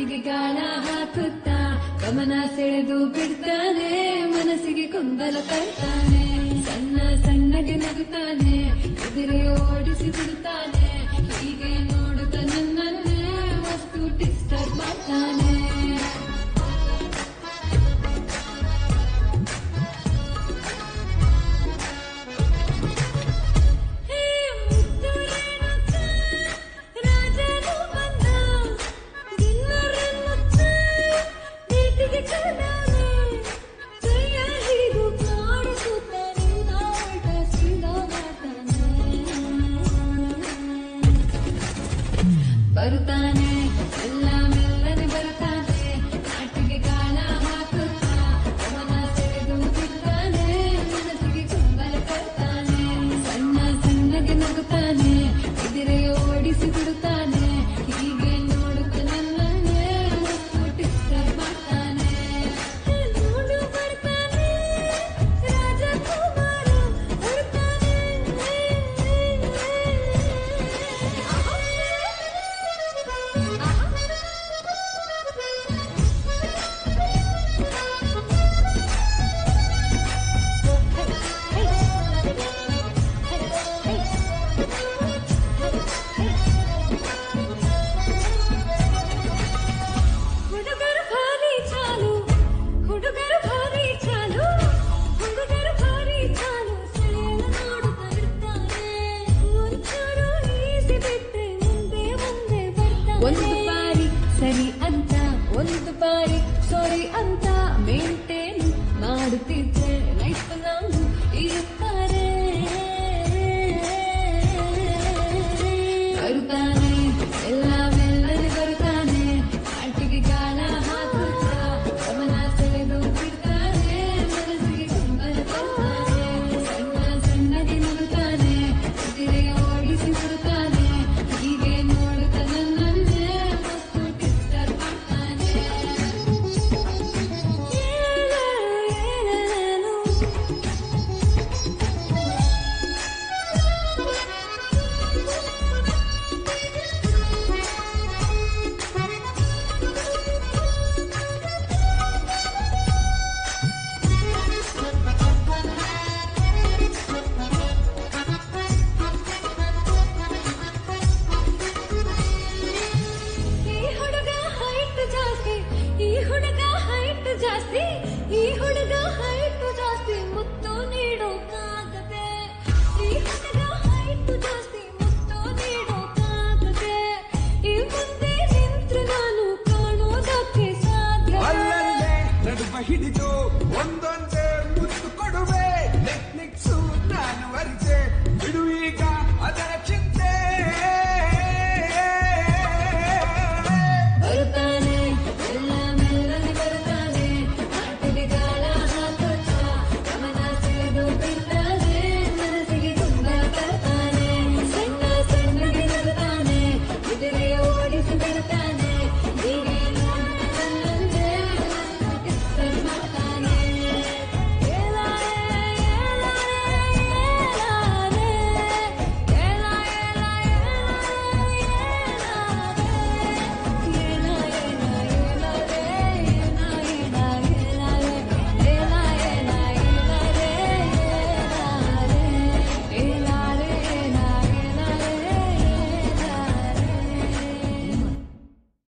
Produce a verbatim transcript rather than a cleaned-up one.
ಮಾತಿಗೆ ಗಾಳ ಹಾಕುತ್ತಾ ಗಮನ ಸೆಳೆದು ಬಿಡ್ತಾನೆ, ಮನಸ್ಸಿಗೆ ಗೊಂದಲ ತರ್ತಾನೆ. ಸಣ್ಣ ಸಣ್ಣಗೆ ನಗುತ್ತಾನೆ, ಎದುರೇ ಓಡಿಸಿ ಬಿಡ್ತಾನೆ. ಹೀಗೆ ನೋಡುತ್ತ ನನ್ನನ್ನೇ ವಸ್ತು ಡಿಸ್ಟರ್ಬ್ ಮಾಡ್ತಾನೆ. ಬರುತ್ತಾನೆ ಎಲ್ಲ ಮೆಲ್ಲನೆ ಬರುತ್ತಾನೆ, ನಾಟಿಗೆ ಗಾಳ ಹಾಕುತ್ತಾ ಗಮನ ಸೆಳೆದು ಬಿಡ್ತಾನೆ, ಮನಸ್ಸಿಗೆ ಗೊಂದಲ ತರ್ತಾನೆ. ಸಣ್ಣ ಸಣ್ಣಗೆ ನಗುತ್ತಾನೆ, ಎದುರೇ ಓಡಿಸಿ ಬಿಡುತ್ತಾನೆ. ಹೀಗೆ ನೋಡುತ್ತ ನನ್ನನ್ನೇ ವಸ್ತು ಡಿಸ್ಟರ್ಬ್ ಮಾಡ್ತಾನೆ. ನೋಡು ಬರ್ತಾನೆ ರಾಜಕುಮಾರ ಬರ್ತಾನೆ. ಹುಡುಗರು ಭಾರಿ ಚಾಲು, ಹುಡುಗರು ಭಾರಿ ಚಾಲು, ಹುಡುಗರು ಭಾರಿ ಚಾಲು, ಸೆಳೆಯಲು ನೋಡುತ್ತಾ ಇರ್ತಾನೆ. ಒಂಚೂರು ಈಸಿ ಬಿಟ್ರೆ ಮುಂದೆ ಮುಂದೆ ಬರ್ತಾನೆ. ಒಂದು ಬಾರಿ ಸರಿ ಅಂತ, ಒಂದು ಬಾರಿ ಸಾರಿ ಅಂತ ಮೇಂಟೈನ್ ಮಾಡುತ್ತಿದ್ದ